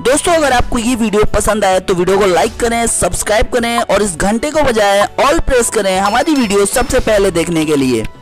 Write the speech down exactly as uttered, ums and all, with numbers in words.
दोस्तों अगर आपको ये वीडियो पसंद आए तो वीडियो को लाइक करें, सब्सक्राइब करें और इस घंटे को बजाएं ऑल प्रेस करें हमारी वीडियो सबसे पहले देखने के लिए।